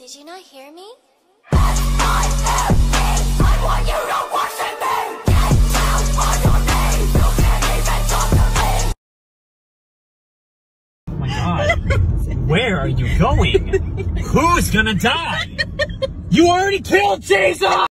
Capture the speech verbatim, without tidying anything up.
Did you not hear me? That's my M P! I want you to worship me! Get down on your knees! You can't even talk to me! Oh my god. Where are you going? Who's gonna die? You already killed Jesus!